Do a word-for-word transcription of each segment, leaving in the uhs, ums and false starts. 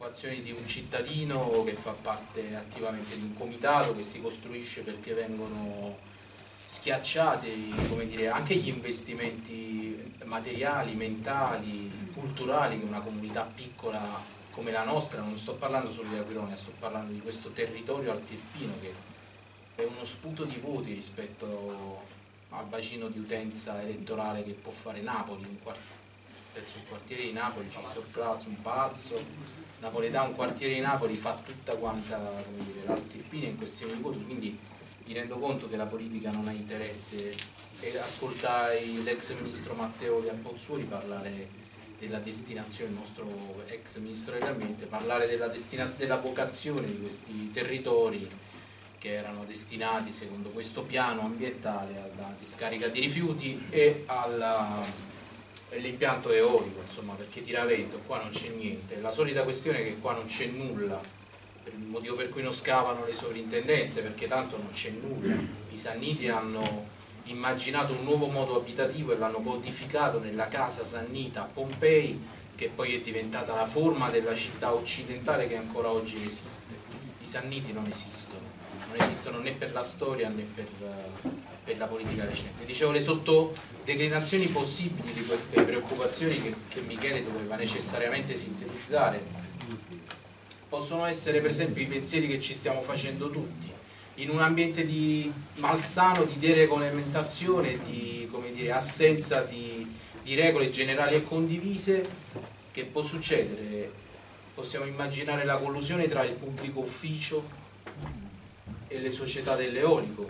preoccupazioni di un cittadino che fa parte attivamente di un comitato che si costruisce perché vengono schiacciati, come dire, anche gli investimenti materiali, mentali, culturali che una comunità piccola come la nostra, non sto parlando solo di Aquilonia, sto parlando di questo territorio altirpino che è uno sputo di voti rispetto al bacino di utenza elettorale che può fare Napoli, un, quart penso un quartiere di Napoli, Ciccio un palazzo, Napoletano, un quartiere di Napoli fa tutta quanta l'altirpina in questione di voti, quindi mi rendo conto che la politica non ha interesse, e ascoltai l'ex ministro Matteoli a Pozzuoli parlare della destinazione, il nostro ex ministro dell'ambiente, parlare della, della vocazione di questi territori che erano destinati secondo questo piano ambientale alla discarica di rifiuti e all'impianto eolico, insomma, perché tiravento qua non c'è niente. La solita questione è che qua non c'è nulla, per il motivo per cui non scavano le sovrintendenze, perché tanto non c'è nulla. I Sanniti hanno immaginato un nuovo modo abitativo e l'hanno codificato nella casa Sannita a Pompei, che poi è diventata la forma della città occidentale che ancora oggi esiste. I Sanniti non esistono, non esistono né per la storia né per, per la politica recente. Dicevo, le sottodeclinazioni possibili di queste preoccupazioni che, che Michele doveva necessariamente sintetizzare possono essere per esempio i pensieri che ci stiamo facendo tutti in un ambiente di malsano, di deregolamentazione, di, come dire, assenza di, di regole generali e condivise. Che può succedere? Possiamo immaginare la collusione tra il pubblico ufficio e le società dell'eolico.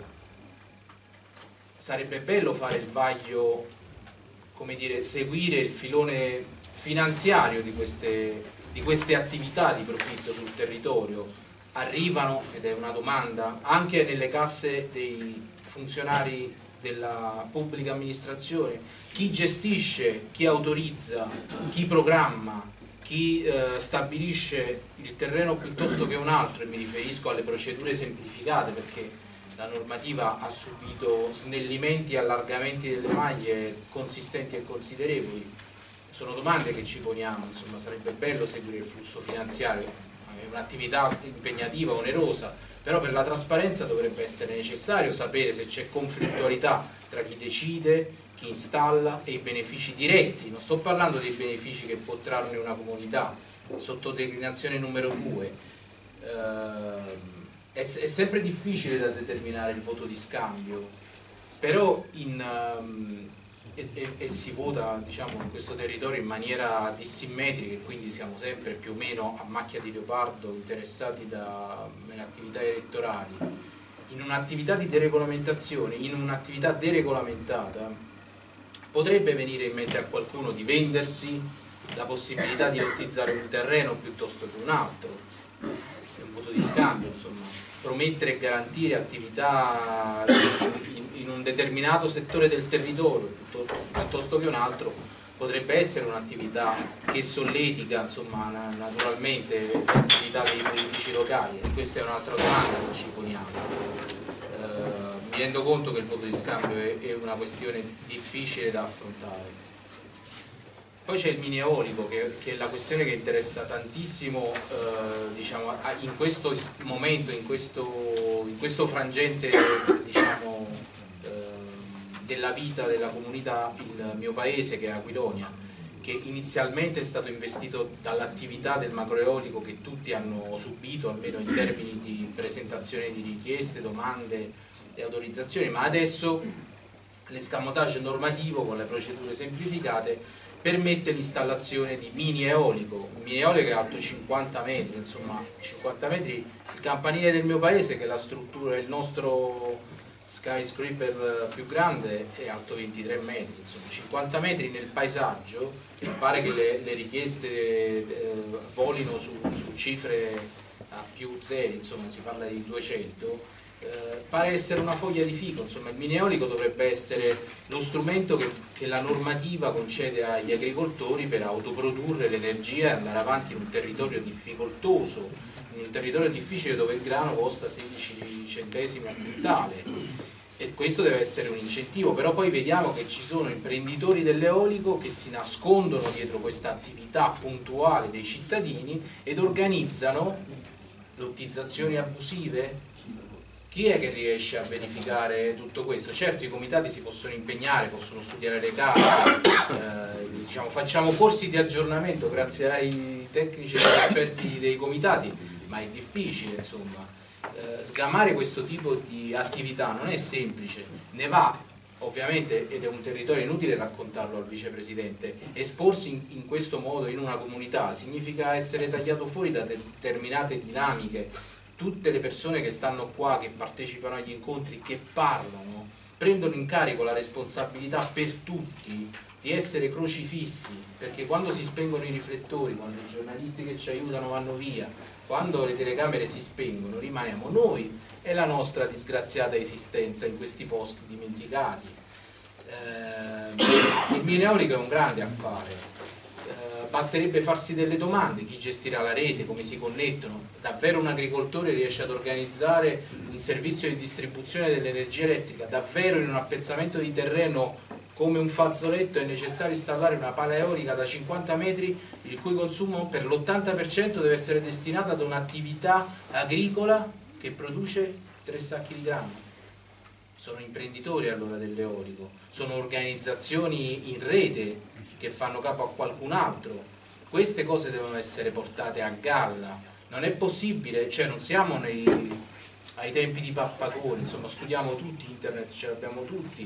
Sarebbe bello fare il vaglio, come dire, seguire il filone finanziario di queste, di queste attività di profitto sul territorio. Arrivano, ed è una domanda, anche nelle casse dei funzionari della pubblica amministrazione, chi gestisce, chi autorizza, chi programma, chi eh, stabilisce il terreno piuttosto che un altro, e mi riferisco alle procedure semplificate, perché la normativa ha subito snellimenti e allargamenti delle maglie consistenti e considerevoli. Sono domande che ci poniamo, insomma, sarebbe bello seguire il flusso finanziario, è un'attività impegnativa, onerosa, però per la trasparenza dovrebbe essere necessario sapere se c'è conflittualità tra chi decide, chi installa e i benefici diretti. Non sto parlando dei benefici che può trarne una comunità. Sottodeclinazione numero due, eh, è, è sempre difficile da determinare il voto di scambio, però in, um, e, e, e si vota, diciamo, in questo territorio in maniera dissimmetrica, e quindi siamo sempre più o meno a macchia di leopardo interessati dalle attività elettorali. In un'attività di deregolamentazione, in un'attività deregolamentata, potrebbe venire in mente a qualcuno di vendersi la possibilità di lotizzare un terreno piuttosto che un altro, è un voto di scambio, insomma, promettere e garantire attività in, in un determinato settore del territorio piuttosto, piuttosto che un altro potrebbe essere un'attività che solletica, insomma, naturalmente l'attività dei politici locali, e questa è un'altra domanda che ci poniamo. Eh, mi rendo conto che il voto di scambio è, è una questione difficile da affrontare. Poi c'è il mini eolico, che, che è la questione che interessa tantissimo, eh, diciamo, in questo momento, in questo, in questo frangente, diciamo, eh, della vita della comunità, il mio paese, che è Aquilonia, che inizialmente è stato investito dall'attività del macroeolico che tutti hanno subito, almeno in termini di presentazione di richieste, domande e autorizzazioni, ma adesso l'escamotage normativo con le procedure semplificate permette l'installazione di mini eolico, un mini eolico che è alto cinquanta metri, insomma cinquanta metri, il campanile del mio paese, che è la struttura, il nostro skyscraper più grande, è alto ventitré metri, insomma cinquanta metri nel paesaggio, pare che le, le richieste eh, volino su, su cifre a più zeri, insomma si parla di duecento. Eh, pare essere una foglia di fico, insomma il mini eolico dovrebbe essere lo strumento che, che la normativa concede agli agricoltori per autoprodurre l'energia e andare avanti in un territorio difficoltoso, in un territorio difficile dove il grano costa sedici centesimi al quintale. e questo deve essere un incentivo, però poi vediamo che ci sono imprenditori dell'eolico che si nascondono dietro questa attività puntuale dei cittadini ed organizzano lottizzazioni abusive. Chi è che riesce a verificare tutto questo? Certo, i comitati si possono impegnare, possono studiare le carte, eh, diciamo, facciamo corsi di aggiornamento grazie ai tecnici e agli esperti dei comitati, ma è difficile, insomma. Eh, sgamare questo tipo di attività non è semplice, ne va ovviamente, ed è un territorio inutile raccontarlo al vicepresidente, esporsi in, in questo modo in una comunità significa essere tagliato fuori da determinate dinamiche. Tutte le persone che stanno qua, che partecipano agli incontri, che parlano, prendono in carico la responsabilità per tutti di essere crocifissi, perché quando si spengono i riflettori, quando i giornalisti che ci aiutano vanno via, quando le telecamere si spengono, rimaniamo noi e la nostra disgraziata esistenza in questi posti dimenticati. Eh, il mine eolico è un grande affare. Basterebbe farsi delle domande: chi gestirà la rete, come si connettono, davvero un agricoltore riesce ad organizzare un servizio di distribuzione dell'energia elettrica, davvero in un appezzamento di terreno come un fazzoletto è necessario installare una pala eolica da cinquanta metri il cui consumo per l'ottanta per cento deve essere destinato ad un'attività agricola che produce tre sacchi di grano. Sono imprenditori allora dell'eolico, sono organizzazioni in rete che fanno capo a qualcun altro. Queste cose devono essere portate a galla. Non è possibile, cioè non siamo nei, ai tempi di Pappagone, insomma studiamo tutti internet, ce l'abbiamo tutti.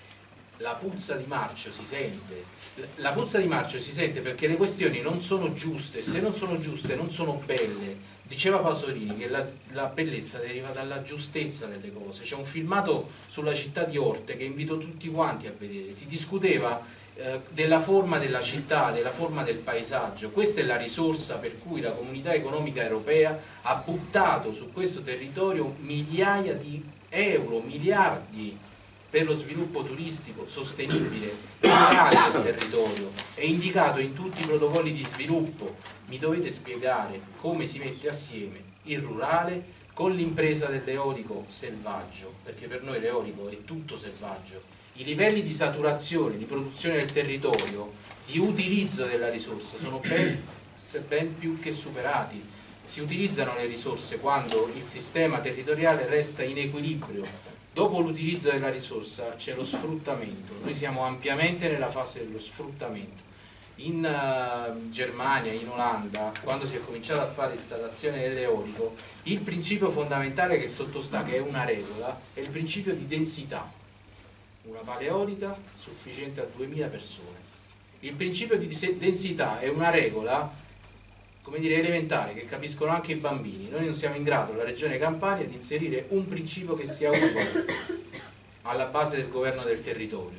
La puzza di marcio si sente. La puzza di marcio si sente perché le questioni non sono giuste, se non sono giuste non sono belle. Diceva Pasolini che la, la bellezza deriva dalla giustezza delle cose. C'è un filmato sulla città di Orte che invito tutti quanti a vedere. Si discuteva eh, della forma della città, della forma del paesaggio. Questa è la risorsa per cui la Comunità Economica Europea ha buttato su questo territorio migliaia di euro, miliardi per lo sviluppo turistico sostenibile, rurale del territorio. È indicato in tutti i protocolli di sviluppo. Mi dovete spiegare come si mette assieme il rurale con l'impresa dell'eolico selvaggio, perché per noi l'eolico è tutto selvaggio. I livelli di saturazione, di produzione del territorio, di utilizzo della risorsa sono ben, ben più che superati. Si utilizzano le risorse quando il sistema territoriale resta in equilibrio. Dopo l'utilizzo della risorsa c'è lo sfruttamento. Noi siamo ampiamente nella fase dello sfruttamento. In uh, Germania, in Olanda, quando si è cominciato a fare installazione dell'eolico, il principio fondamentale che sottostà, che è una regola, è il principio di densità. Una pala eolica sufficiente a duemila persone. Il principio di densità è una regola, come dire, elementare, che capiscono anche i bambini. Noi non siamo in grado, la Regione Campania, di inserire un principio che sia uguale alla base del governo del territorio.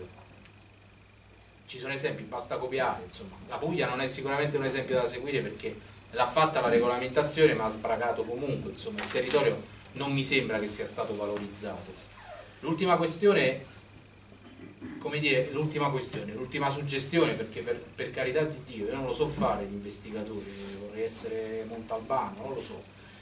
Ci sono esempi, basta copiare, insomma. La Puglia non è sicuramente un esempio da seguire perché l'ha fatta la regolamentazione ma ha sbragato comunque, insomma, il territorio non mi sembra che sia stato valorizzato. L'ultima questione, come dire, l'ultima questione, l'ultima suggestione, perché per, per carità di Dio, io non lo so fare l'investigatore, vorrei essere Montalbano, non lo so.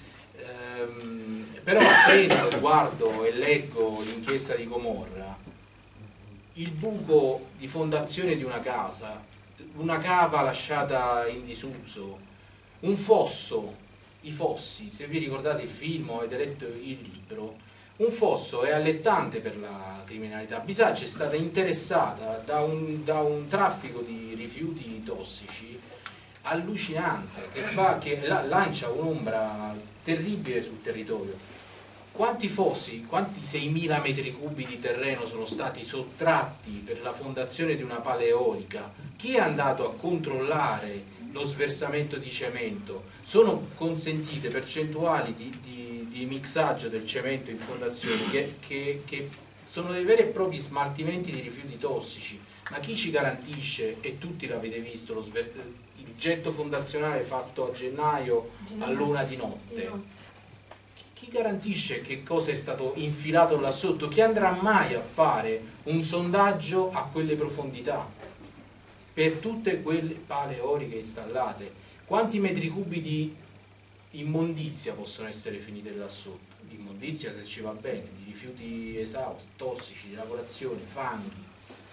Ehm, però prendo, guardo e leggo l'inchiesta di Gomorra, il buco di fondazione di una casa, una cava lasciata in disuso, un fosso, i fossi, se vi ricordate il film o avete letto il libro, un fosso è allettante per la criminalità. Bisaccia è stata interessata da un, da un traffico di rifiuti tossici allucinante che, fa, che la, lancia un'ombra terribile sul territorio. Quanti fossi, quanti seimila metri cubi di terreno sono stati sottratti per la fondazione di una pala eolica? Chi è andato a controllare lo sversamento di cemento? Sono consentite percentuali di, di, di mixaggio del cemento in fondazione che, che, che sono dei veri e propri smaltimenti di rifiuti tossici. Ma chi ci garantisce, e tutti l'avete visto, lo sver, il getto fondazionale fatto a gennaio a luna di notte? Chi garantisce che cosa è stato infilato là sotto? Chi andrà mai a fare un sondaggio a quelle profondità? Per tutte quelle pale eoliche installate, quanti metri cubi di immondizia possono essere finite là sotto, immondizia se ci va bene, di rifiuti esausti, tossici, di lavorazione, fanghi.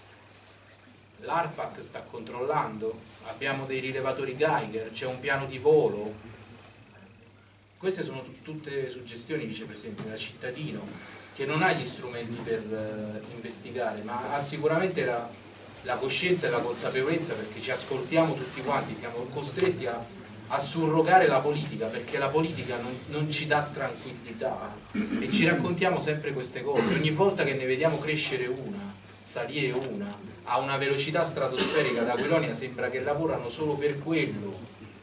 L'ARPAC sta controllando, abbiamo dei rilevatori Geiger, c'è un piano di volo. Queste sono tutte suggestioni, vicepresidente, da cittadino che non ha gli strumenti per uh, investigare, ma ha sicuramente la, la coscienza e la consapevolezza, perché ci ascoltiamo tutti quanti, siamo costretti a, a surrogare la politica, perché la politica non, non ci dà tranquillità e ci raccontiamo sempre queste cose. Ogni volta che ne vediamo crescere una, salire una, a una velocità stratosferica, da Quelonia sembra che lavorano solo per quello.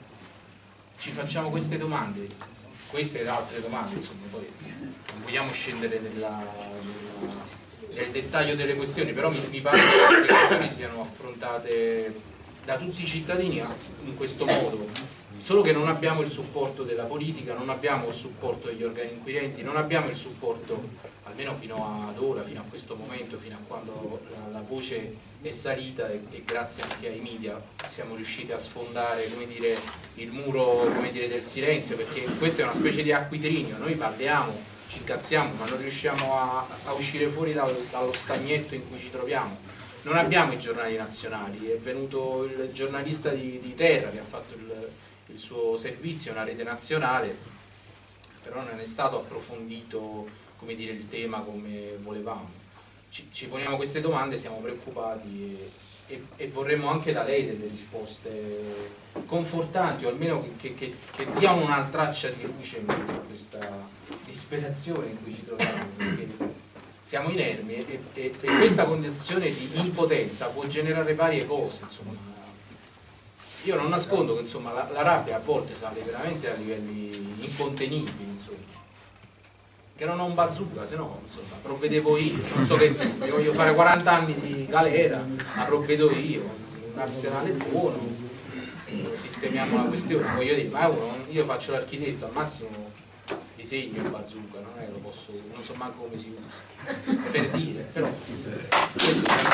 Ci facciamo queste domande, queste ed altre domande, insomma, poi non vogliamo scendere nella, nella, nel dettaglio delle questioni, però mi, mi pare che le questioni siano affrontate da tutti i cittadini in questo modo, solo che non abbiamo il supporto della politica, non abbiamo il supporto degli organi inquirenti, non abbiamo il supporto, almeno fino ad ora, fino a questo momento, fino a quando la, la voce è salita e, e grazie anche ai media siamo riusciti a sfondare, come dire, il muro, come dire, del silenzio, perché questa è una specie di acquitrinio, noi parliamo, ci incazziamo, ma non riusciamo a, a uscire fuori dal, dallo stagnetto in cui ci troviamo. Non abbiamo i giornali nazionali, è venuto il giornalista di, di Terra che ha fatto il, il suo servizio, una rete nazionale, però non è stato approfondito, come dire, il tema come volevamo. Ci, ci poniamo queste domande, siamo preoccupati e, e, e vorremmo anche da lei delle risposte confortanti, o almeno che, che, che diano una traccia di luce in mezzo a questa disperazione in cui ci troviamo, perché siamo inermi e, e, e questa condizione di impotenza può generare varie cose, insomma. Io non nascondo che, insomma, la, la rabbia a volte sale veramente a livelli incontenibili, insomma. Che non ho un bazooka, se no, insomma, provvedevo io, non so che mi voglio fare quaranta anni di galera, ma provvedo io, un arsenale buono, sistemiamo la questione, voglio dire, ma uno, io faccio l'architetto, al massimo disegno il bazooka, non è che lo posso, non so manco come si usa, per dire, però questo